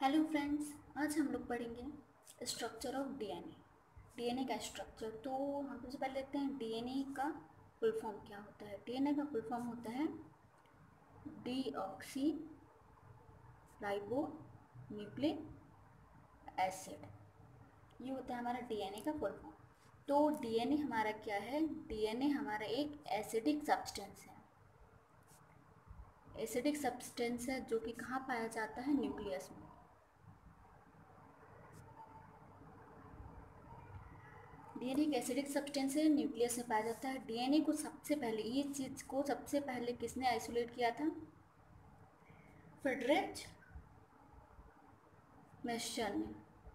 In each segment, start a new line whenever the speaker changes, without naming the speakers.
Hello friends, आज हम लोग पढ़ेंगे स्ट्रक्चर ऑफ डीएनए। डीएनए का स्ट्रक्चर। तो हम सबसे पहले देखते हैं डीएनए का फुल फॉर्म क्या होता है। डीएनए का फुल फॉर्म होता है डीऑक्सी राइबो न्यूक्लिक एसिड। ये होता है हमारा डीएनए का फुल फॉर्म। तो डीएनए हमारा क्या है? डीएनए हमारा एक एसिडिक सब्सटेंस है। एसिडिक सब्सटेंस है जो कि कहाँ पाया जाता है? न्यूक्लियस में। डीएनए एक एसिडिक सब्सटेंस है, न्यूक्लियस में पाया जाता है। डीएनए को सबसे पहले, ये चीज़ को सबसे पहले किसने आइसोलेट किया था? फ्रेडरिच मिशर ने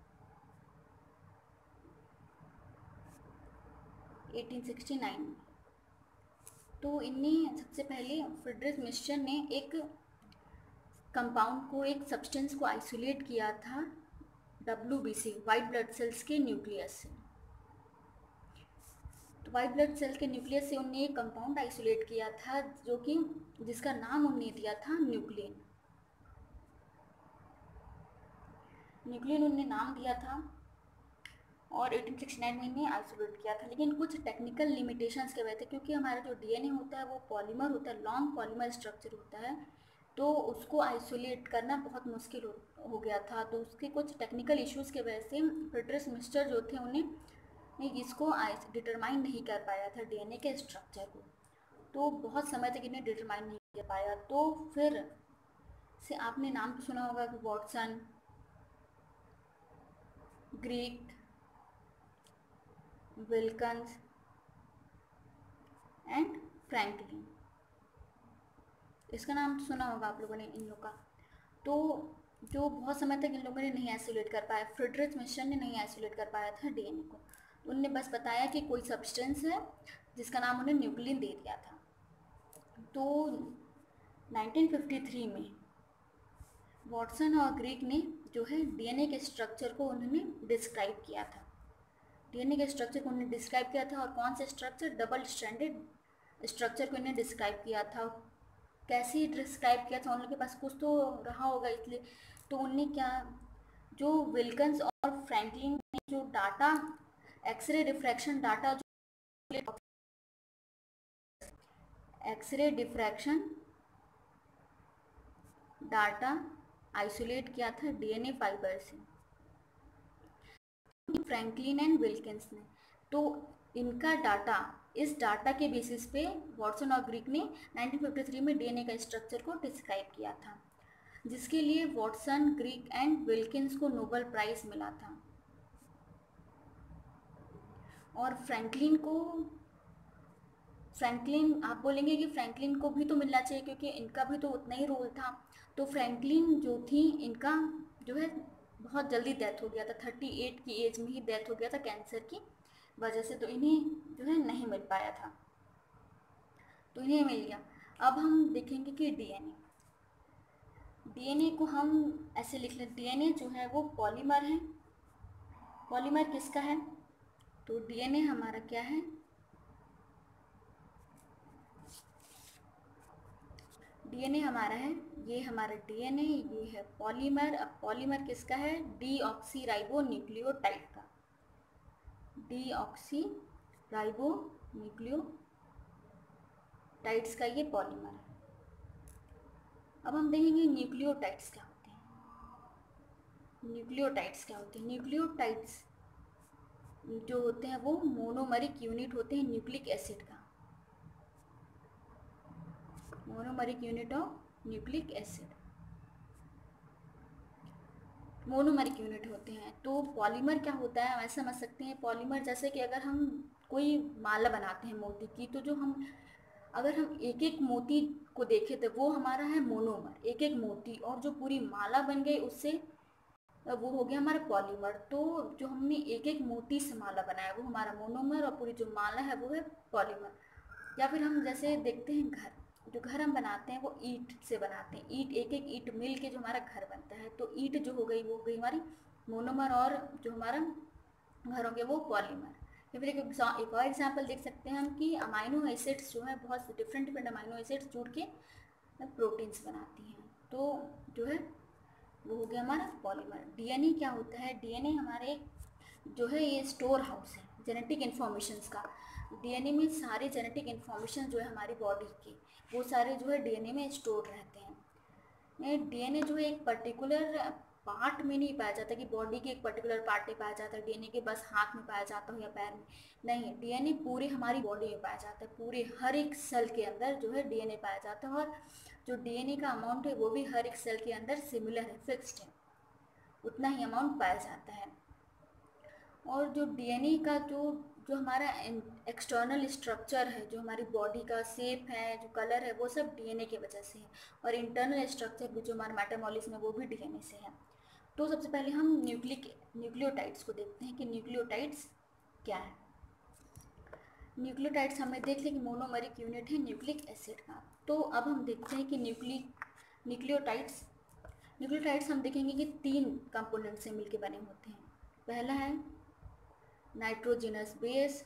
1869 में। तो इनने सबसे पहले फ्रेडरिच मिशर ने एक कंपाउंड को, एक सब्सटेंस को आइसोलेट किया था WBC, वाइट ब्लड सेल्स के न्यूक्लियस से। तो वाइट ब्लड सेल के न्यूक्लियस से उन्होंने एक कंपाउंड आइसोलेट किया था जो कि जिसका नाम उन्होंने दिया था न्यूक्लियन। न्यूक्लियन उन्होंने नाम दिया था और 1869 में इन्हें आइसोलेट किया था। लेकिन कुछ टेक्निकल लिमिटेशंस के वजह से, क्योंकि हमारा जो डीएनए होता है वो पॉलीमर होता है, लॉन्ग पॉलीमर स्ट्रक्चर होता है, तो उसको आइसोलेट करना बहुत मुश्किल हो गया था। तो उसके कुछ टेक्निकल इश्यूज़ की वजह से फ्रेडरिच मिशर जो थे उन्हें इसको डिटरमाइन नहीं कर पाया था डीएनए के स्ट्रक्चर को। तो बहुत समय तक इन्हें डिटरमाइन नहीं कर पाया। तो फिर से आपने नाम तो सुना होगा कि Watson, Crick, Wilkins and Franklin, इसका नाम तो सुना होगा आप लोगों ने इन लोगों का। तो जो बहुत समय तक इन लोगों ने नहीं आइसोलेट कर पाया, फ्रेडरिच मिशर ने नहीं आइसोलेट कर पाया था डीएनए को। उनने बस बताया कि कोई सब्सटेंस है जिसका नाम उन्हें न्यूक्लियन दे दिया था। तो 1953 में वॉटसन और ग्रीक ने जो है डीएनए के स्ट्रक्चर को उन्होंने डिस्क्राइब किया था। डीएनए के स्ट्रक्चर को उन्होंने डिस्क्राइब किया था। और कौन सा स्ट्रक्चर? डबल स्ट्रैंडेड स्ट्रक्चर को इन्हें डिस्क्राइब किया था। कैसे डिस्क्राइब किया था? उन लोगों के पास कुछ तो रहा होगा, इसलिए तो उनने क्या, जो विल्कन्स और फ्रैंकलिन ने जो डाटा, एक्सरे डिफ्रैक्शन डाटा, जो एक्सरे डिफ्रैक्शन डाटा आइसोलेट किया था डीएनए फाइबर से, फ्रैंकलिन एंड विल्किंस ने। तो इनका डाटा, इस डाटा के बेसिस पे वॉटसन और ग्रीक ने 1953 में डीएनए का स्ट्रक्चर को डिस्क्राइब किया था, जिसके लिए वॉटसन, ग्रीक एंड विल्किंस को नोबेल प्राइज मिला था। और फ्रैंकलिन आप बोलेंगे कि फ्रैंकलिन को भी तो मिलना चाहिए क्योंकि इनका भी तो उतना ही रोल था। तो फ्रैंकलिन जो थी, इनका जो है बहुत जल्दी डेथ हो गया था, 38 की एज में ही डेथ हो गया था कैंसर की वजह से। तो इन्हें जो है नहीं मिल पाया था, तो इन्हें मिल गया। अब हम देखेंगे कि डीएनए को हम ऐसे लिख लें, डीएनए जो है वो पॉलीमर है। पॉलीमर किसका है? तो डीएनए हमारा क्या है? डीएनए हमारा है, ये हमारा डीएनए, ये है पॉलीमर। अब पॉलीमर किसका है? डीऑक्सी राइबो न्यूक्लियोटाइड का। डीऑक्सी राइबो न्यूक्लियोटाइड्स का ये पॉलीमर है। अब हम देखेंगे न्यूक्लियोटाइड्स क्या होते हैं। न्यूक्लियोटाइड्स जो होते हैं वो मोनोमरिक यूनिट होते हैं न्यूक्लिक एसिड का। Monomeric unit of nucleic acid, monomeric unit होते हैं। तो पॉलीमर क्या होता है, हम ऐसा समझ सकते हैं। पॉलीमर जैसे कि अगर हम कोई माला बनाते हैं मोती की, तो जो हम, अगर हम एक एक मोती को देखें तो वो हमारा है मोनोमर, एक एक मोती, और जो पूरी माला बन गई उससे वो हो गया हमारा पॉलीमर। तो जो हमने एक एक मोती से माला बनाया वो हमारा मोनोमर, और पूरी जो माला है वो है पॉलीमर। या फिर हम जैसे देखते हैं जो घर हम बनाते हैं वो ईंट से बनाते हैं, ईंट, एक एक ईंट मिल के जो हमारा घर बनता है। तो ईंट जो हो गई वो हो गई हमारी मोनोमर, और जो हमारा घर हो गया वो पॉलीमर। या फिर एक और एग्जाम्पल देख सकते हैं हम कि अमाइनो एसिड्स जो है, बहुत डिफरेंट अमाइनो एसिड्स जुड़ के प्रोटीन्स बनाती हैं। तो जो है वो हो गया हमारा पॉलीमर। डीएनए क्या होता है? डीएनए हमारे जो है ये स्टोर हाउस है जेनेटिक इन्फॉर्मेशंस का। डीएनए में सारे जेनेटिक इन्फॉर्मेशन जो है हमारी बॉडी की, वो सारे जो है डीएनए में स्टोर रहते हैं। डीएनए जो है एक पर्टिकुलर पार्ट में नहीं पाया जाता कि बॉडी के एक पर्टिकुलर पार्ट में पाया जाता है डीएनए के, बस हाथ में पाया जाता हो या पैर में, नहीं, डीएनए पूरे हमारी बॉडी में पाया जाता है। पूरे हर एक सेल के अंदर जो है डीएनए पाया जाता है, और जो डीएनए का अमाउंट है वो भी हर एक सेल के अंदर सिमिलर है, फिक्स्ड है, उतना ही अमाउंट पाया जाता है। और जो डीएनए का जो जो हमारा एक्सटर्नल स्ट्रक्चर है, जो हमारी बॉडी का शेप है, जो कलर है, वो सब डीएनए की वजह से है। और इंटरनल स्ट्रक्चर भी जो हमारा मेटाबॉलिज्म है वो भी डीएनए से है। तो सबसे पहले हम न्यूक्लियोटाइड्स को देखते हैं कि न्यूक्लियोटाइड्स क्या है। न्यूक्लियोटाइड्स हमें देख लें कि मोनोमरिक यूनिट है न्यूक्लिक एसिड का। तो अब हम देखते हैं कि न्यूक्लियोटाइड्स हम देखेंगे कि 3 कंपोनेंट से मिलकर बने होते हैं। पहला है नाइट्रोजनस बेस,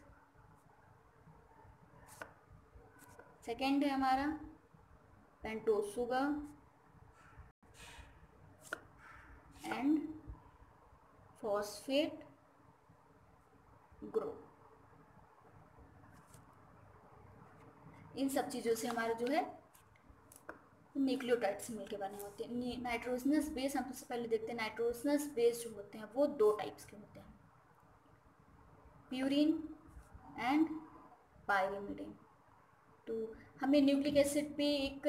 सेकेंड है हमारा pentose sugar, and phosphate group. इन सब चीज़ों से हमारे जो है न्यूक्लियोटाइड्स मिलके बने होते हैं। नाइट्रोजनस बेस हम सबसे पहले देखते हैं। नाइट्रोजनस बेस जो होते हैं वो 2 टाइप्स के होते हैं, प्यूरिन एंड पायरिमिडिन। तो हमें न्यूक्लिक एसिड पे एक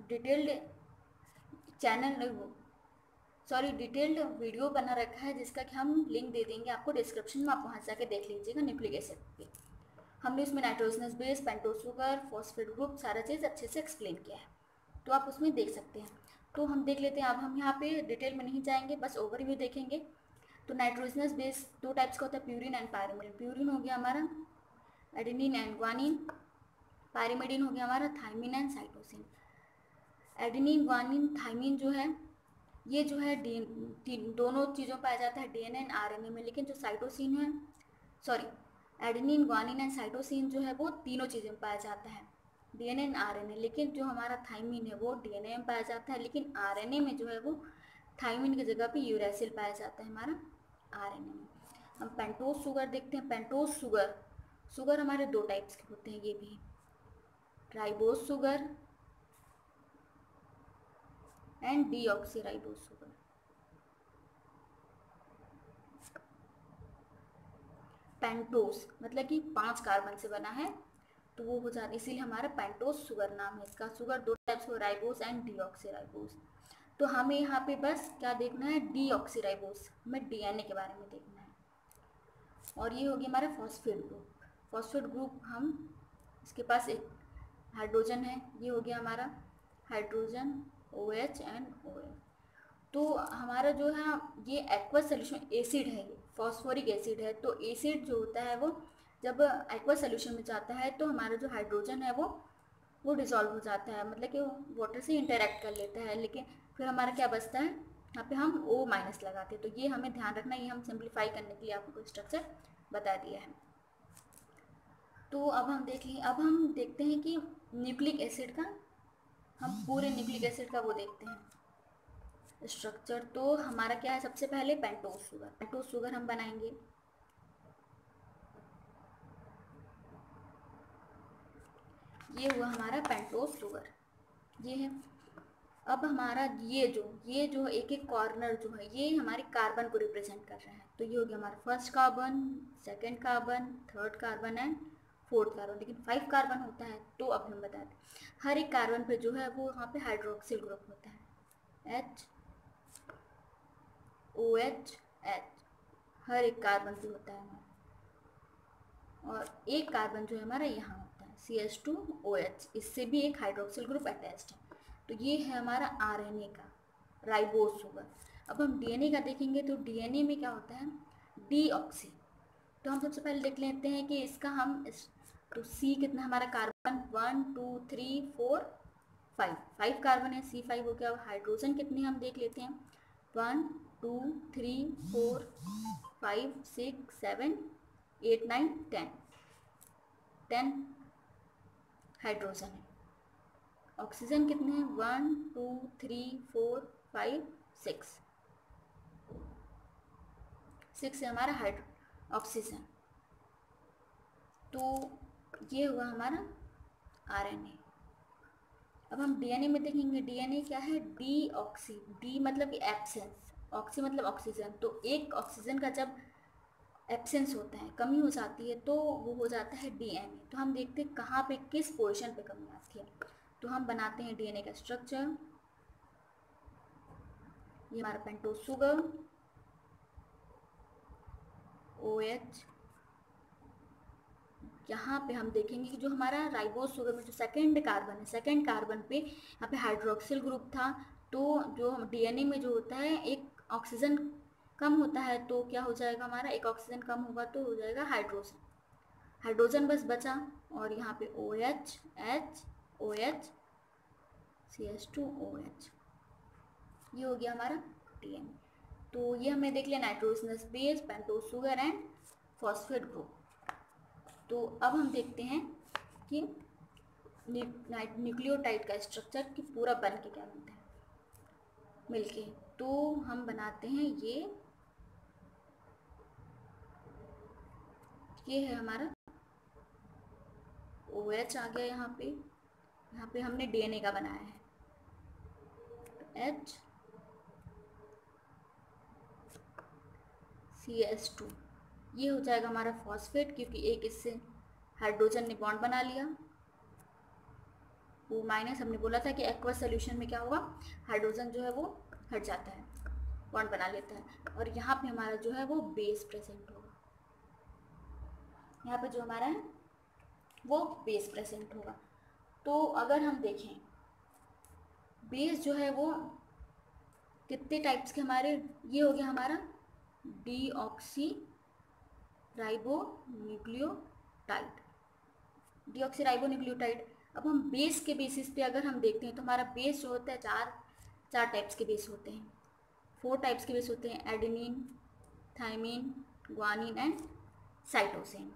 डिटेल्ड वीडियो बना रखा है जिसका कि हम लिंक दे देंगे आपको डिस्क्रिप्शन में, आप वहाँ जाके देख लीजिएगा। न्यूक्लिक एसिड पे हमने उसमें nitrogenous base, pentose sugar, phosphate group सारा चीज़ अच्छे से एक्सप्लेन किया है, तो आप उसमें देख सकते हैं। तो हम देख लेते हैं। अब हम यहाँ पे डिटेल में नहीं जाएंगे, बस ओवरव्यू देखेंगे। तो नाइट्रोजनस बेस 2 टाइप्स का होता है, प्यूरिन एंड पायरिमिडिन। प्यूरिन हो गया हमारा एडेनिन एंड ग्वानिन, पायरिमिडिन हो गया हमारा thymine and cytosine. Adenine, guanine, thymine जो है ये जो है दोनों चीज़ों पाया जाता है डीएनए एंड आरएनए में, लेकिन जो साइटोसिन है, sorry, adenine, guanine and cytosine जो है वो तीनों चीज़ों में पाया जाता है, डीएनए एंड आरएनए। लेकिन जो हमारा थायमिन है वो डीएनए में पाया जाता है, लेकिन आरएनए में जो है वो थायमिन की जगह पे यूरैसिल पाया जाता है हमारा आरएनए में। हम पेंटोज शुगर देखते हैं। पेंटोज शुगर हमारे 2 टाइप्स के होते हैं, ये भी ribose sugar and deoxyribose sugar. Pentose मतलब कि 5 कार्बन से बना है, तो वो हो जाता, इसीलिए हमारा पेंटोज शुगर नाम है इसका। शुगर 2 टाइप्स हो, राइबोज एंड डीऑक्सीराइबोज। तो हमें यहाँ पे बस क्या देखना है, डीऑक्सीराइबोज, हमें डीएनए के बारे में देखना है। और ये हो गया हमारा फॉस्फेट ग्रुप। फॉस्फेट ग्रुप हम इसके पास एक हाइड्रोजन है, ये हो गया हमारा हाइड्रोजन OH एंड OH। तो हमारा जो है ये एक्वस सोल्यूशन एसिड है, ये फॉस्फोरिक एसिड है। तो एसिड जो होता है वो जब एक्वस सोल्यूशन में जाता है तो हमारा जो हाइड्रोजन है वो डिसॉल्व हो जाता है, मतलब कि वाटर से इंटरेक्ट कर लेता है। लेकिन फिर हमारा क्या बचता है, यहाँ पे हम O- लगाते हैं। तो ये हमें ध्यान रखना, ये हम सिंप्लीफाई करने के लिए आपको स्ट्रक्चर बता दिया है। तो अब हम देखते हैं कि न्यूक्लिक एसिड का, हम पूरे न्यूक्लिक एसिड का वो देखते हैं स्ट्रक्चर। तो हमारा क्या है, सबसे पहले पेंटोज शुगर हम बनाएंगे। ये हुआ हमारा पेंटोज शुगर, ये है। अब हमारा ये जो एक एक कॉर्नर जो है ये हमारे कार्बन को रिप्रेजेंट कर रहा है। तो ये हो गया हमारा first carbon, second carbon, third carbon and fourth carbon. लेकिन 5 कार्बन होता है, तो अब हम बताते हैं हर एक कार्बन पे जो है वो वहाँ पे हाइड्रोक्सिल ग्रुप होता है, HOH, हर एक कार्बन पे होता है हमारा। और एक कार्बन जो है हमारा यहाँ होता है CH2OH, इससे भी एक हाइड्रोक्सिल ग्रुप अटैच्ड है। तो ये है हमारा आरएनए का राइबोज शुगर। अब हम डीएनए का देखेंगे, तो डीएनए में क्या होता है, डीऑक्सी। तो हम सबसे पहले देख लेते हैं कि इसका तो C कितना हमारा कार्बन, 1 2 3 4 5 कार्बन है, C5 हो गया। हाइड्रोजन कितने हम देख लेते हैं, 1 2 3 4 5 6 7 8 9 10 हाइड्रोजन है। ऑक्सीजन कितने हैं, 1 2 3 4 5 6, 6 है हमारा ऑक्सीजन। तो ये हुआ हमारा आरएनए। अब हम डीएनए में देखेंगे, डीएनए क्या है, डी ऑक्सी, डी मतलब एब्सेंस, ऑक्सी मतलब ऑक्सीजन। तो एक ऑक्सीजन का जब एब्सेंस होता है, कमी हो जाती है, तो वो हो जाता है डीएनए। तो हम देखते हैं कहाँ पे किस पोजीशन पे कमी आती है। तो हम बनाते हैं डीएनए का स्ट्रक्चर। ये हमारा पेंटोज शुगर, OH। यहाँ पे हम देखेंगे कि जो हमारा राइबोज शुगर में जो सेकेंड कार्बन है, सेकेंड कार्बन पे यहाँ पे हाइड्रोक्सिल ग्रुप था। तो जो डीएनए में जो होता है, एक ऑक्सीजन कम होता है, तो क्या हो जाएगा हमारा, एक ऑक्सीजन कम होगा तो हो जाएगा हाइड्रोजन, हाइड्रोजन बस बचा। और यहाँ पे OH, H, OH, CH2OH, ये हो गया हमारा डीएनए। तो ये हमने देख लिया nitrogenous base, pentose sugar and phosphate group. तो अब हम देखते हैं कि न्यूक्लियोटाइड का स्ट्रक्चर कि पूरा बन के क्या बनता है मिलके। तो हम बनाते हैं ये है हमारा OH आ गया यहाँ पे हमने डीएनए का बनाया है, H, CH2, ये हो जाएगा हमारा फॉस्फेट, क्योंकि एक इससे हाइड्रोजन ने बॉन्ड बना लिया। वो माइनस, हमने बोला था कि एक्वस सोल्यूशन में क्या होगा, हाइड्रोजन जो है वो हट जाता है, बॉन्ड बना लेता है। और यहाँ पे हमारा जो है वो बेस प्रेजेंट होगा, यहाँ पे जो हमारा है वो बेस प्रेजेंट होगा। तो अगर हम देखें बेस जो है वो कितने टाइप्स के हमारे, ये हो गया हमारा deoxyribonucleotide, deoxyribonucleotide. अब हम बेस के बेसिस पे अगर हम देखते हैं तो हमारा बेस जो होता है चार टाइप्स के बेस होते हैं, 4 टाइप्स के बेस होते हैं, adenine, thymine, guanine and cytosine.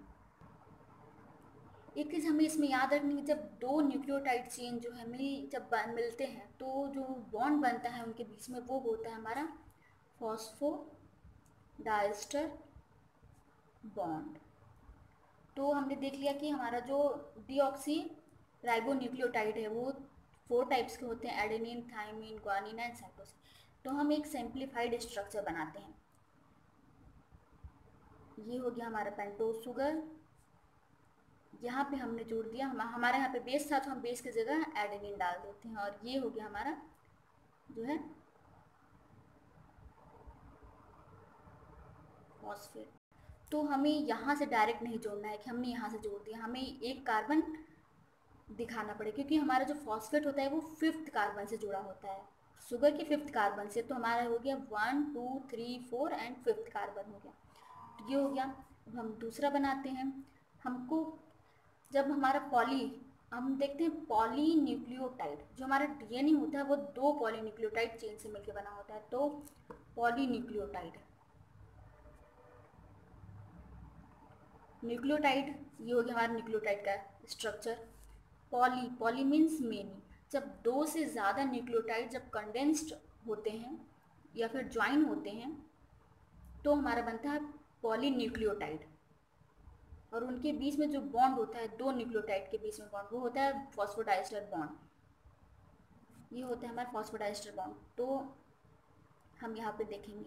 एक चीज़ हमें इसमें याद रखनी है, जब 2 न्यूक्लियोटाइड चेन जो है मिलते हैं तो जो बॉन्ड बनता है उनके बीच में वो होता है हमारा फॉस्फोडाइस्टर बॉन्ड। तो हमने देख लिया कि हमारा जो डीऑक्सी राइबो न्यूक्लियोटाइड है वो 4 टाइप्स के होते हैं, adenine, thymine, guanine and cytosine. तो हम एक सिंप्लीफाइड स्ट्रक्चर बनाते हैं। ये हो गया हमारा पेंटोज शुगर, यहाँ पे हमने जोड़ दिया, हमारे यहाँ पे बेस था तो हम बेस की जगह एडेनिन डाल देते हैं। और ये हो गया हमारा जो है फॉस्फेट। तो हमें यहाँ से डायरेक्ट नहीं जोड़ना है कि हमने यहाँ से जोड़ दिया, हमें एक कार्बन दिखाना पड़ेगा, क्योंकि हमारा जो फॉस्फेट होता है वो 5th कार्बन से जुड़ा होता है, शुगर के 5th कार्बन से। तो हमारा हो गया 1, 2, 3, 4 एंड 5th कार्बन हो गया। तो ये हो गया। अब हम दूसरा बनाते हैं। हमको जब हमारा हम देखते हैं पॉली न्यूक्लियोटाइड, जो हमारा डीएनए होता है वो 2 पॉली न्यूक्लियोटाइड चेन से मिलकर बना होता है। तो पॉली न्यूक्लियोटाइड, ये हो गया हमारा न्यूक्लियोटाइड का स्ट्रक्चर। पॉली मीन्स मेनी, जब 2 से ज़्यादा न्यूक्लियोटाइड जब कंडेंस्ड होते हैं या फिर ज्वाइन होते हैं तो हमारा बनता है पॉली न्यूक्लियोटाइड। और उनके बीच में जो बॉन्ड होता है 2 न्यूक्लियोटाइड के बीच में बॉन्ड, वो होता है फॉस्फोडाइस्टर बॉन्ड। ये होता है हमारा फॉस्फोडाइस्टर बॉन्ड। तो हम यहाँ पे देखेंगे,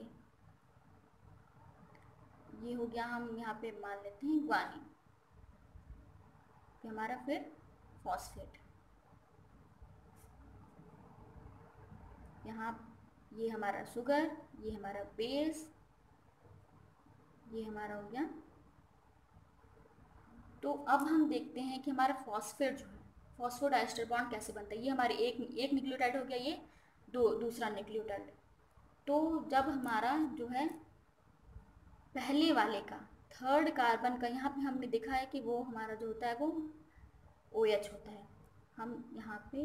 ये हो गया, हम यहाँ पे मान लेते हैं ग्वानिन, फिर हमारा फिर फॉस्फेट, यहाँ ये हमारा शुगर, ये हमारा बेस, ये हमारा हो गया। तो अब हम देखते हैं कि हमारा फॉस्फेट जो है, फॉस्फोडाइस्टर बॉन्ड कैसे बनता है। ये हमारे एक न्यूक्लियोटाइड हो गया, ये दूसरा न्यूक्लियोटाइड। तो जब हमारा जो है पहले वाले का 3rd कार्बन का, यहाँ पे हमने देखा है कि वो हमारा जो होता है वो OH होता है। हम यहाँ पे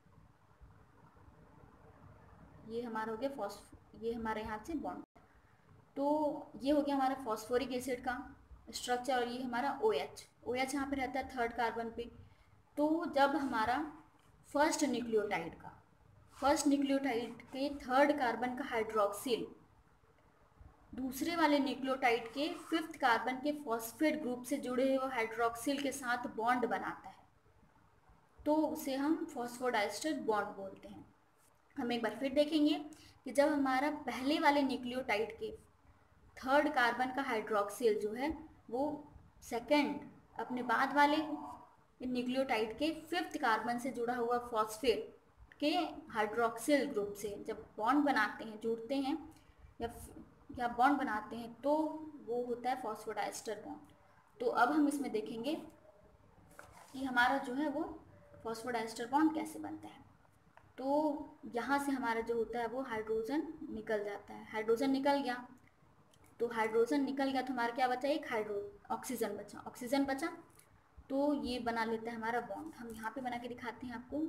ये हमारा हो गया ये हमारे यहाँ से बॉन्ड। तो ये हो गया हमारा फॉस्फोरिक एसिड का स्ट्रक्चर। और ये हमारा OH यहाँ पे रहता है 3rd कार्बन पे। तो जब हमारा फर्स्ट न्यूक्लियोटाइड के 3rd कार्बन का हाइड्रोक्सिल दूसरे वाले न्यूक्लियोटाइड के 5th कार्बन के फॉस्फेट ग्रुप से जुड़े हुए हाइड्रोक्सिल के साथ बॉन्ड बनाता है, तो उसे हम फॉस्फोडाइस्टर बॉन्ड बोलते हैं। हम एक बार फिर देखेंगे कि जब हमारा पहले वाले न्यूक्लियोटाइड के 3rd कार्बन का हाइड्रोक्सिल जो है वो सेकंड अपने बाद वाले न्यूक्लियोटाइड के 5th कार्बन से जुड़ा हुआ फॉस्फेट के हाइड्रोक्सिल ग्रुप से जब बॉन्ड बनाते हैं, जुड़ते हैं या बॉन्ड बनाते हैं, तो वो होता है फॉस्फोडाइस्टर बॉन्ड। तो अब हम इसमें देखेंगे कि हमारा जो है वो फॉस्फोडाइस्टर बॉन्ड कैसे बनता है। तो यहाँ से हमारा जो होता है वो हाइड्रोजन निकल जाता है। हाइड्रोजन निकल गया, तो हाइड्रोजन निकल गया तो हमारा क्या बचा, एक ऑक्सीजन बचा। ऑक्सीजन बचा तो ये बना लेता है हमारा बॉन्ड। हम यहाँ पे बना के दिखाते हैं आपको।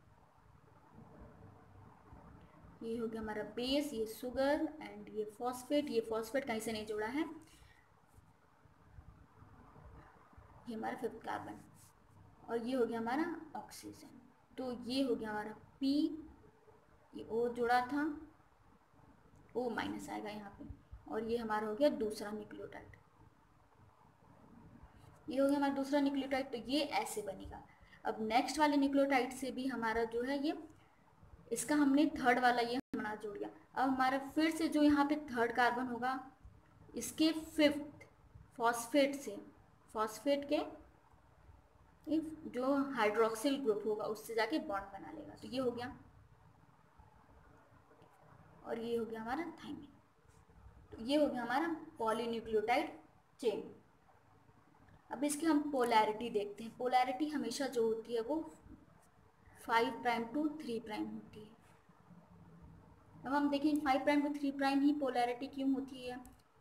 ये हो गया हमारा बेस, ये शुगर एंड ये फॉस्फेट कहीं से नहीं जुड़ा है, ये हमारा 5th कार्बन, और ये हो गया हमारा ऑक्सीजन। तो ये हो गया हमारा P, ये O जुड़ा था, O माइनस आएगा यहाँ पे, और ये हमारा हो गया दूसरा न्यूक्लियोटाइड। ये हो गया हमारा दूसरा न्यूक्लियोटाइड, तो ये ऐसे बनेगा। अब नेक्स्ट वाले न्यूक्लियोटाइड से भी हमारा जो है ये, इसका हमने 3rd वाला ये हमारा जुड़ गया। अब हमारा फिर से जो यहाँ पे 3rd कार्बन होगा, इसके 5th फॉस्फेट से, फॉस्फेट के जो हाइड्रोक्सिल ग्रुप होगा उससे जाके बॉन्ड बना लेगा। तो ये हो गया, और ये हो गया हमारा थाइमिन। तो ये हो गया हमारा पॉलीन्यूक्लियोटाइड चेन। अब इसकी हम पोलैरिटी देखते हैं। पोलैरिटी हमेशा जो होती है वो 5 प्राइम टू 3 प्राइम होती है। अब हम देखें 5 प्राइम टू 3 प्राइम ही पोलैरिटी क्यों होती है।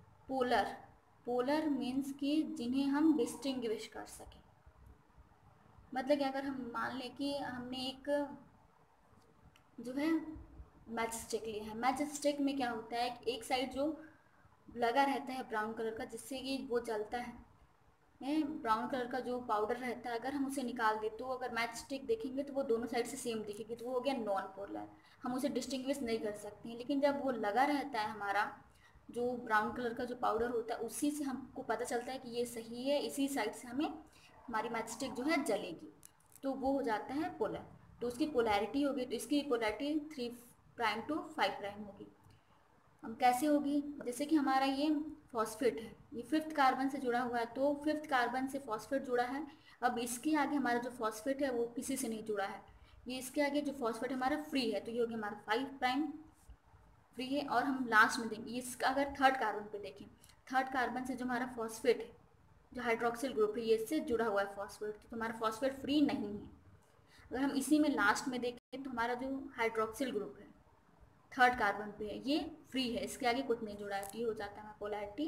पोलर मीन्स कि जिन्हें हम डिस्टिंग्विश कर सकें। मतलब कि अगर हम मान लें कि हमने एक जो है मैच स्टिक लिया है, मैच स्टिक में क्या होता है, एक साइड जो लगा रहता है ब्राउन कलर का, जिससे कि वो जलता है, ब्राउन कलर का जो पाउडर रहता है, अगर हम उसे निकाल दें तो अगर मैच स्टिक देखेंगे तो वो दोनों साइड से सेम दिखेगी, तो वो हो गया नॉन पोलर, हम उसे डिस्टिंग्विश नहीं कर सकते हैं। लेकिन जब वो लगा रहता है हमारा जो ब्राउन कलर का जो पाउडर होता है, उसी से हमको पता चलता है कि ये सही है, इसी साइड से हमें हमारी मैच स्टिक जो है जलेगी, तो वो हो जाता है पोलर। तो उसकी पोलैरिटी होगी, तो इसकी पोलैरिटी 3 प्राइम टू 5 प्राइम होगी। हम कैसे होगी, जैसे कि हमारा ये फॉस्फेट है, ये 5th कार्बन से जुड़ा हुआ है, तो 5th कार्बन से फॉस्फेट जुड़ा है। अब इसके आगे हमारा जो फॉस्फेट है वो किसी से नहीं जुड़ा है, ये इसके आगे जो फॉस्फेट हमारा फ्री है, तो ये हो गया हमारा 5 प्राइम फ्री है। और हम लास्ट में देंगे इसका, अगर 3rd कार्बन पे देखें, 3rd कार्बन से जो हमारा फॉस्फेट है, जो हाइड्रोक्सिल ग्रुप है, ये इससे जुड़ा हुआ है फॉस्फेट, तो हमारा फॉस्फेट फ्री नहीं है। अगर हम इसी में लास्ट में देखें तो हमारा जो हाइड्रोक्सिल ग्रुप है 3rd कार्बन पे है, ये फ्री है, इसके आगे कुछ नहीं जुड़ा है, तो ये हो जाता है पोलैरिटी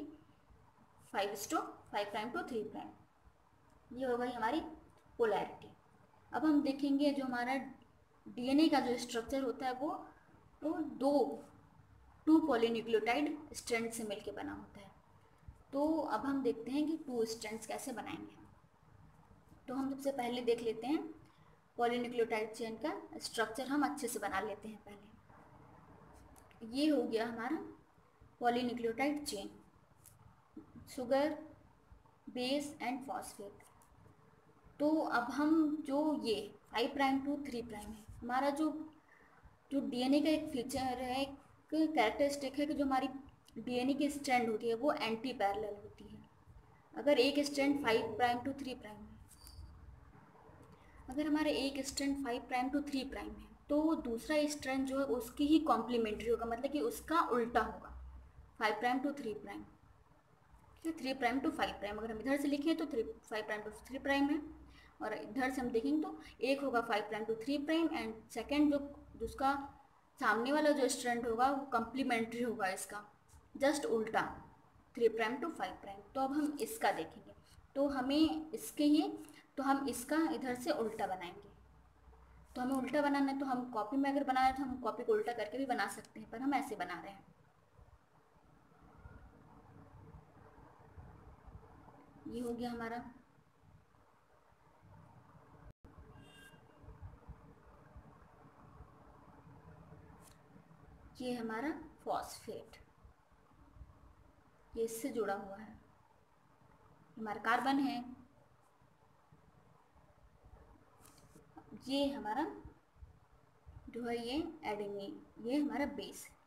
5 प्राइम टू 3 प्राइम। ये हो गई हमारी पोलैरिटी। अब हम देखेंगे जो हमारा डीएनए का जो स्ट्रक्चर होता है वो 2 पॉलीन्यूक्लियोटाइड स्ट्रैंड से मिलकर बना होता है। तो अब हम देखते हैं कि 2 स्ट्रैंड्स कैसे बनाएंगे। तो हम सबसे पहले देख लेते हैं पॉलीन्यूक्लियोटाइड चेन का स्ट्रक्चर, हम अच्छे से बना लेते हैं पहले। ये हो गया हमारा polynucleotide chain, sugar, base and phosphate. तो अब हम जो ये 5 प्राइम टू 3 प्राइम है, हमारा जो डीएनए का एक फीचर है, एक कैरेक्टरिस्टिक है कि जो हमारी डीएनए की स्ट्रैंड होती है वो एंटी पैरेलल होती है। अगर एक स्ट्रैंड 5 प्राइम टू 3 प्राइम है, अगर हमारे एक स्ट्रैंड 5 प्राइम टू 3 प्राइम है, तो दूसरा स्ट्रैंड जो है उसकी ही कॉम्प्लीमेंट्री होगा, मतलब कि उसका उल्टा होगा, 5 prime to 3 prime, 3 prime to 5 prime. अगर हम इधर से लिखें तो 5 प्राइम टू 3 प्राइम है, और इधर से हम देखेंगे तो एक होगा 5 prime to 3 prime, and second जो उसका सामने वाला जो स्ट्रैंड होगा वो कम्प्लीमेंट्री होगा, इसका जस्ट उल्टा, 3 प्राइम टू 5 प्राइम। तो अब हम इसका देखेंगे, तो हमें इसके ही, तो हम इसका इधर से उल्टा बनाएंगे। तो हमें उल्टा बनाना है, तो हम कॉपी में अगर बना रहे हैं तो हम कॉपी को उल्टा करके भी बना सकते हैं, पर हम ऐसे बना रहे हैं। ये हो गया हमारा, ये हमारा फॉस्फेट। ये इससे जुड़ा हुआ है, हमारा कार्बन है, ये हमारा जो है ये एडेनिन, ये हमारा बेस है।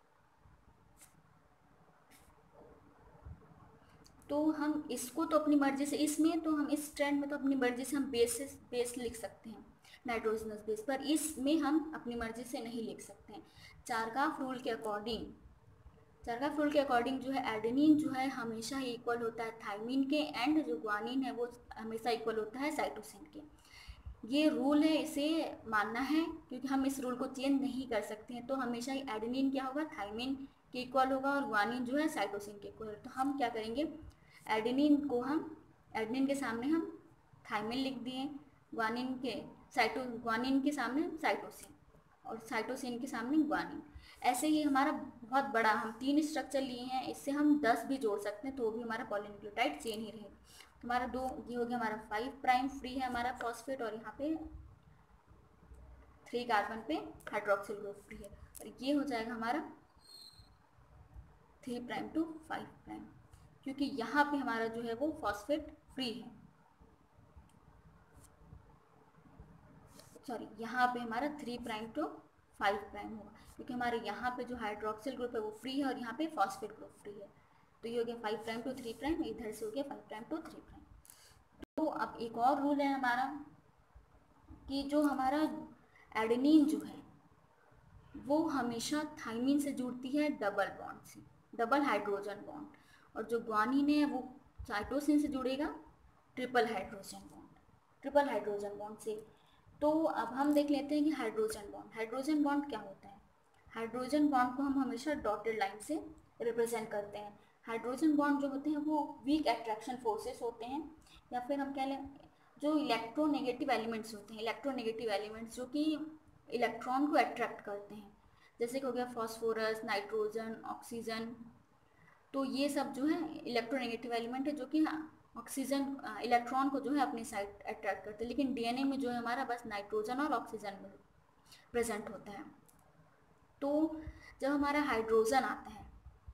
तो हम इसको तो अपनी मर्जी से, इसमें तो हम इस स्ट्रैंड में तो अपनी मर्जी से हम बेस लिख सकते हैं, नाइट्रोजनस बेस, पर इसमें हम अपनी मर्जी से नहीं लिख सकते हैं। चारगाफ रूल के अकॉर्डिंग जो है एडेनिन जो है हमेशा ही इक्वल होता है थायमिन के, एंड जो ग्वानिन है वो हमेशा इक्वल होता है साइटोसिन के। ये रूल है, इसे मानना है, क्योंकि हम इस रूल को चेंज नहीं कर सकते हैं। तो हमेशा ही एडेनिन क्या होगा, थायमिन के इक्वल होगा, और ग्वानिन जो है साइटोसिन के इक्वल। तो हम क्या करेंगे, एडेनिन के सामने हम थायमिन लिख दिए, ग्वानिन के सामने साइटोसिन, और साइटोसिन के सामने ग्वानिन। ऐसे ही हमारा बहुत बड़ा, हम 3 स्ट्रक्चर लिए हैं, इससे हम 10 भी जोड़ सकते हैं तो भी हमारा पॉलीन्यूक्लियोटाइड चेन ही रहेगा। हमारा ये हो गया हमारा 5 प्राइम फ्री है हमारा फॉस्फेट, और यहाँ पे 3 कार्बन पे हाइड्रोक्सिल ग्रुप फ्री है, और ये हो जाएगा हमारा 3 प्राइम टू 5 प्राइम, क्योंकि यहाँ पे हमारा जो है वो फॉस्फेट फ्री है, सॉरी यहाँ पे हमारा 3 प्राइम टू 5 प्राइम होगा, क्योंकि हमारे यहाँ पे जो हाइड्रोक्सिल ग्रुप है वो फ्री है, और यहाँ पे फॉस्फेट ग्रुप फ्री है। तो ये हो गया 5 प्राइम टू 3 प्राइम, इधर से हो गया 5 प्राइम टू 3 प्राइम। तो अब एक और रूल है हमारा कि जो हमारा एडेनिन जो है वो हमेशा थायमिन से जुड़ती है डबल बॉन्ड से, डबल हाइड्रोजन बॉन्ड, और जो ग्वानिन है वो साइटोसिन से जुड़ेगा ट्रिपल हाइड्रोजन बॉन्ड से। तो अब हम देख लेते हैं कि हाइड्रोजन बॉन्ड क्या होता है। हाइड्रोजन बॉन्ड को हम हमेशा डॉटेड लाइन से रिप्रेजेंट करते हैं। हाइड्रोजन बॉन्ड जो होते हैं वो वीक अट्रैक्शन फोर्सेस होते हैं, या फिर हम कह लें जो इलेक्ट्रोनेगेटिव एलिमेंट्स होते हैं, जो कि इलेक्ट्रॉन को अट्रैक्ट करते हैं, जैसे कि हो गया फॉस्फोरस, नाइट्रोजन, ऑक्सीजन। तो ये सब जो है इलेक्ट्रोनेगेटिव एलिमेंट है, जो कि ऑक्सीजन इलेक्ट्रॉन को जो है अपनी साइड अट्रैक्ट करते हैं। लेकिन डीएनए में जो है हमारा बस नाइट्रोजन और ऑक्सीजन में प्रेजेंट होता है। तो जब हमारा हाइड्रोजन आता है,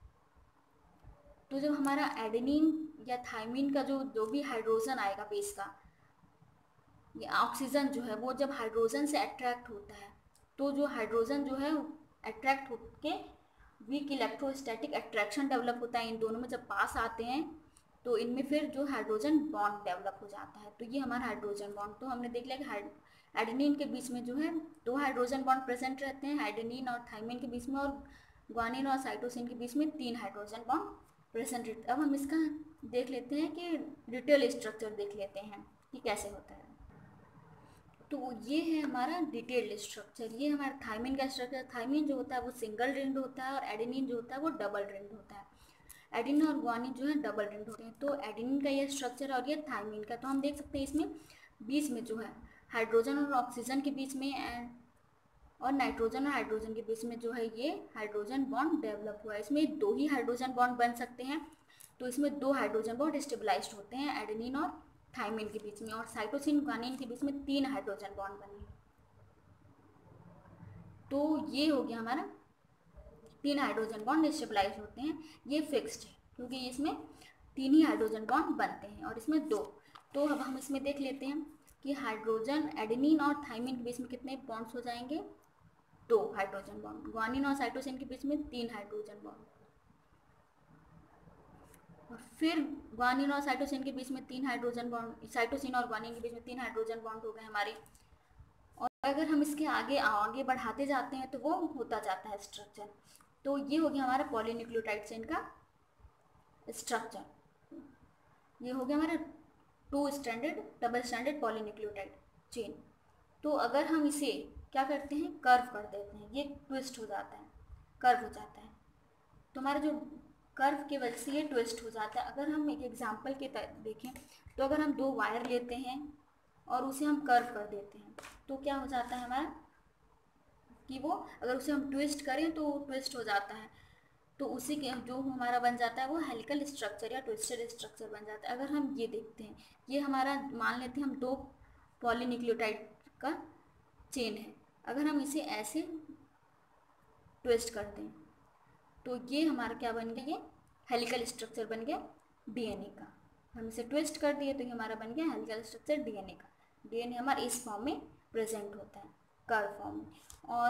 तो जब हमारा एडेनिन या थायमिन का जो भी हाइड्रोजन आएगा बेस का, या ऑक्सीजन जो है वो जब हाइड्रोजन से अट्रैक्ट होता है, तो जो हाइड्रोजन जो है अट्रैक्ट होके वीक इलेक्ट्रोस्टैटिक अट्रैक्शन डेवलप होता है इन दोनों में। जब पास आते हैं तो इनमें फिर जो हाइड्रोजन बॉन्ड डेवलप हो जाता है, तो ये हमारा हाइड्रोजन बॉन्ड। तो हमने देख लिया कि एडेनिन के बीच में जो है 2 हाइड्रोजन बॉन्ड प्रेजेंट रहते हैं, एडेनिन और थायमिन के बीच में, और ग्वानिन और साइटोसिन के बीच में 3 हाइड्रोजन बॉन्ड प्रेजेंट रहते हैं। अब हम इसका देख लेते हैं कि डिटेल स्ट्रक्चर देख लेते हैं कि कैसे होता है। तो ये है हमारा डिटेल्ड स्ट्रक्चर, ये हमारा थायमिन का स्ट्रक्चर। थायमिन जो होता है वो सिंगल रिंग्ड होता है, और एडेनिन जो होता है वो डबल रिंग्ड होता है। एडेनिन और ग्वानिन जो है डबल रिंग्ड होते हैं। तो एडेनिन का ये स्ट्रक्चर और ये थायमिन का, तो हम देख सकते हैं इसमें बीच में जो है हाइड्रोजन और ऑक्सीजन के बीच में, और नाइट्रोजन और हाइड्रोजन के बीच में जो है ये हाइड्रोजन बॉन्ड डेवलप हुआ है। इसमें 2 ही हाइड्रोजन बॉन्ड बन सकते हैं, तो इसमें 2 हाइड्रोजन बॉन्ड स्टेबलाइज्ड होते हैं एडेनिन और थायमिन के बीच में, और साइटोसिन ग्वानिन के बीच में 3 हाइड्रोजन बॉन्ड बने। तो ये हो गया हमारा 3 हाइड्रोजन बॉन्ड स्टेबलाइज होते हैं, ये फिक्स्ड है क्योंकि इसमें 3 ही हाइड्रोजन बॉन्ड बनते हैं, और इसमें 2। तो अब हम इसमें देख लेते हैं कि हाइड्रोजन एडेनिन और थायमिन के बीच में कितने बॉन्ड्स हो जाएंगे, 2 हाइड्रोजन बॉन्ड। ग्वानिन और साइटोसिन के बीच में 3 हाइड्रोजन बॉन्ड, और फिर ग्वानिन और साइटोसिन के बीच में 3 हाइड्रोजन बॉन्ड, साइटोसिन और ग्वानिन के बीच में 3 हाइड्रोजन बॉन्ड हो गए हमारे। और अगर हम इसके आगे बढ़ाते जाते हैं तो वो होता जाता है स्ट्रक्चर। तो ये हो गया हमारा पॉलीन्यूक्लियोटाइड चेन का स्ट्रक्चर। ये हो गया हमारा 2 standard double standard polynucleotide chain. तो अगर हम इसे क्या करते हैं, कर्व कर देते हैं, ये ट्विस्ट हो जाता है, कर्व हो जाता है। तो हमारा जो कर्व की वजह से ये ट्विस्ट हो जाता है। अगर हम एक एग्जांपल के देखें, तो अगर हम 2 वायर लेते हैं और उसे हम कर्व कर देते हैं, तो क्या हो जाता है हमारा कि वो अगर उसे हम ट्विस्ट करें तो ट्विस्ट हो जाता है। तो उसी के जो हमारा बन जाता है वो हेलिकल स्ट्रक्चर या ट्विस्टेड स्ट्रक्चर बन जाता है। अगर हम ये देखते हैं, ये हमारा मान लेते हैं हम 2 पॉलीन्यूक्लियोटाइड का चेन है, अगर हम इसे ऐसे ट्विस्ट कर दें तो ये हमारा क्या बन गया, ये हेलिकल स्ट्रक्चर बन गया डीएनए का। हम इसे ट्विस्ट कर दिए तो ये हमारा बन गया हेलिकल स्ट्रक्चर डीएनए का। डीएनए हमारा इस फॉर्म में प्रेजेंट होता है, कर्व फॉर्म में। और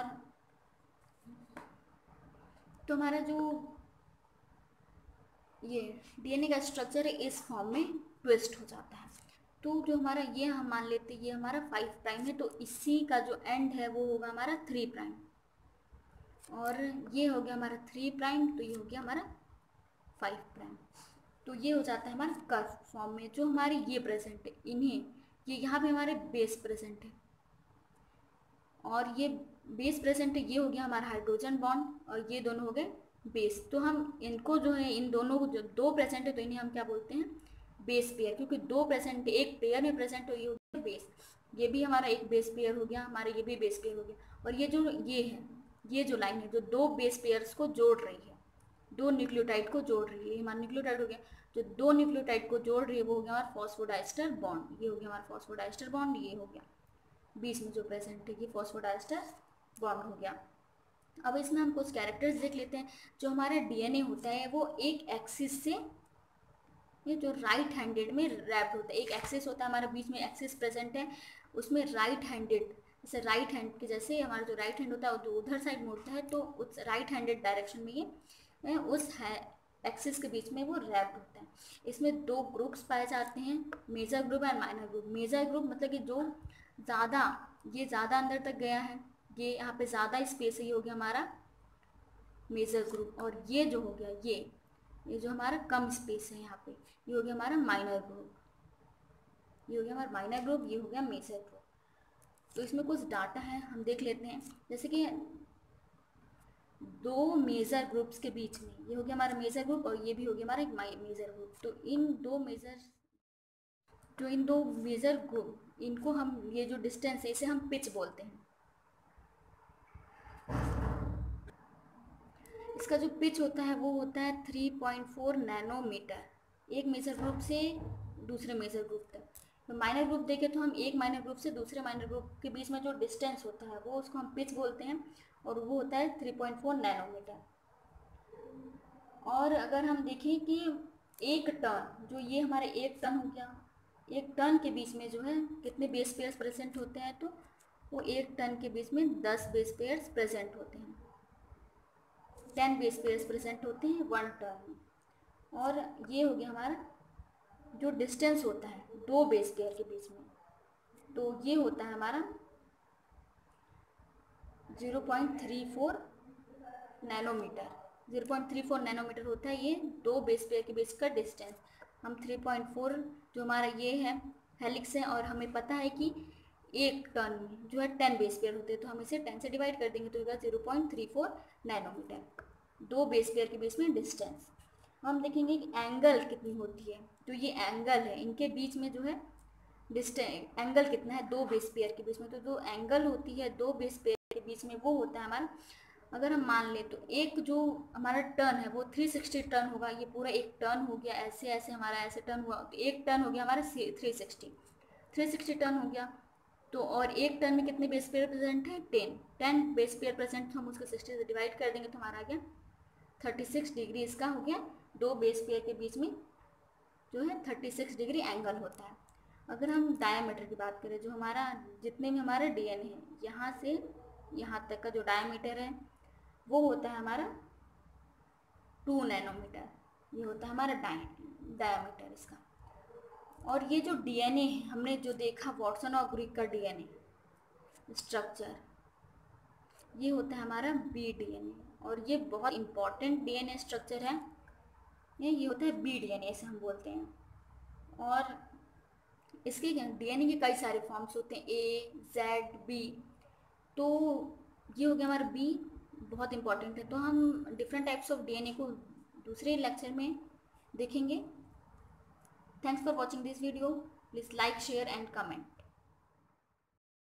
तो हमारा जो ये डीएनए का स्ट्रक्चर है इस फॉर्म में ट्विस्ट हो जाता है। तो जो हमारा ये हम मान लेते हैं ये हमारा 5 प्राइम है, तो इसी का जो एंड है वो होगा हमारा 3 प्राइम, और ये हो गया हमारा 3 प्राइम, तो ये हो गया हमारा 5 प्राइम। तो ये हो जाता है हमारा कर्व फॉर्म में। जो हमारे ये प्रेजेंट है इन्हें, ये यहाँ पे हमारे बेस प्रेजेंट है, और ये बेस प्रेजेंट है, ये हो गया हमारा हाइड्रोजन बॉन्ड, और ये दोनों हो गए बेस। तो हम इनको जो है, इन दोनों को जो दो प्रेजेंट है तो इन्हें हम क्या बोलते हैं, बेस पेयर, क्योंकि दो प्रेजेंट एक पेयर में प्रेजेंट, तो ये हो गया बेस। ये भी हमारा एक बेस पेयर हो गया, हमारा ये भी बेस पेयर हो गया। और ये जो ये है, ये जो लाइन है जो दो बेस पेयर्स को जोड़ रही है, दो न्यूक्लियोटाइड को जोड़ रही है, हमारा न्यूक्लियोटाइड हो गया। जो दो न्यूक्लियोटाइड को जोड़ रही है वो हो गया हमारा फॉस्फोडाइस्टर बॉन्ड, ये हो गया हमारा फॉस्फोडाइस्टर बॉन्ड, ये हो गया बीच में जो प्रेजेंट है ये फॉस्फोडाइस्टर बॉन्ड हो गया। अब इसमें हम कुछ कैरेक्टर्स देख लेते हैं। जो हमारा डीएनए होता है वो एक एक्सिस से, ये जो राइट हैंडेड में रैप्ड होता है, एक एक्सिस होता है हमारा, बीच में एक्सिस प्रेजेंट है, उसमें राइट हैंडेड, जैसे राइट हैंड के जैसे हमारा जो राइट हैंड होता है जो उधर साइड मुड़ता है, तो उस राइट हैंडेड डायरेक्शन में ये उस एक्सिस के बीच में वो रैप्ड होता है। इसमें दो ग्रुप्स पाए जाते हैं, major group and minor group. Major group मतलब कि जो ज़्यादा, ये ज़्यादा अंदर तक गया है, ये यहाँ पे ज़्यादा स्पेस है, ये हो गया हमारा मेजर ग्रुप। और ये जो हो गया ये जो हमारा कम स्पेस है यहाँ पे, ये हो गया हमारा माइनर ग्रुप। ये हो गया हमारा माइनर ग्रुप, ये हो गया मेजर ग्रुप। तो इसमें कुछ डाटा है हम देख लेते हैं, जैसे कि दो मेजर ग्रुप्स के बीच में, ये हो गया हमारा मेजर ग्रुप और ये भी हो गया हमारा एक मेजर ग्रुप। तो इन दो मेजर ग्रुप, इनको हम, ये जो डिस्टेंस है इसे हम पिच बोलते हैं। इसका जो पिच होता है वो होता है 3.4 नैनोमीटर, एक मेजर ग्रुप से दूसरे मेजर ग्रुप तक। तो माइनर ग्रुप देखें तो हम एक माइनर ग्रुप से दूसरे माइनर ग्रुप के बीच में जो डिस्टेंस होता है वो उसको हम पिच बोलते हैं, और वो होता है 3.4 नैनोमीटर। और अगर हम देखें कि एक टर्न, जो ये हमारे एक टर्न हो गया, एक टर्न के बीच में जो है कितने बेस पेयर्स प्रेजेंट होते हैं, तो वो एक टर्न के बीच में 10 बेस पेयर्स प्रेजेंट होते हैं, 10 बेस पेयर्स प्रेजेंट होते हैं 1 टर्न में। और ये हो गया हमारा जो डिस्टेंस होता है दो बेस पेयर के बीच में, तो ये होता है हमारा 0.34 नैनोमीटर। 0.34 नैनोमीटर होता है ये दो बेस पेयर के बीच का डिस्टेंस। हम 3.4 जो हमारा ये है हेलिक्स है, और हमें पता है कि एक टर्न में जो है 10 बेस पेयर होते हैं, तो हम इसे 10 से डिवाइड कर देंगे तो होगा 0.34 नैनोमीटर, दो बेस पेयर के बीच में डिस्टेंस। हम देखेंगे कि एंगल कितनी होती है, तो ये एंगल है इनके बीच में जो है डिस्टेंस, एंगल कितना है दो बेस पेयर के बीच में, तो जो एंगल होती है दो बेस पेयर के बीच में वो होता है हमारा, अगर हम मान लें तो एक जो हमारा टर्न है वो 360 टर्न होगा, ये पूरा एक टर्न हो गया, ऐसे ऐसे हमारा ऐसे टर्न हुआ, तो एक टर्न हो गया हमारा 360 टर्न हो गया। तो और एक टर्न में कितने बेस पेयर प्रेजेंट है, 10 बेस पेयर प्रेजेंट, तो हम उसको 60 से डिवाइड कर देंगे तो हमारा आ गया 36 डिग्री। इसका हो गया दो बेस पेयर के बीच में जो है 36 डिग्री एंगल होता है। अगर हम डायमीटर की बात करें, जो हमारा जितने में हमारा डीएनए है यहाँ से यहाँ तक का जो डायमीटर है वो होता है हमारा 2 नैनोमीटर, ये होता है हमारा डायमीटर इसका। और ये जो डीएनए है हमने जो देखा वाटसन और क्रिक का डीएनए स्ट्रक्चर, ये होता है हमारा बी डीएनए, और ये बहुत इम्पॉर्टेंट डीएनए स्ट्रक्चर है। ये होता है बी डीएनए ऐसे हम बोलते हैं। और इसके डीएनए के कई सारे फॉर्म्स होते हैं, ए जेड बी, तो ये हो गया हमारा बी, बहुत इंपॉर्टेंट है। तो हम डिफरेंट टाइप्स ऑफ डीएनए को दूसरे लेक्चर में देखेंगे। Thanks for watching this video. Please like, share and comment.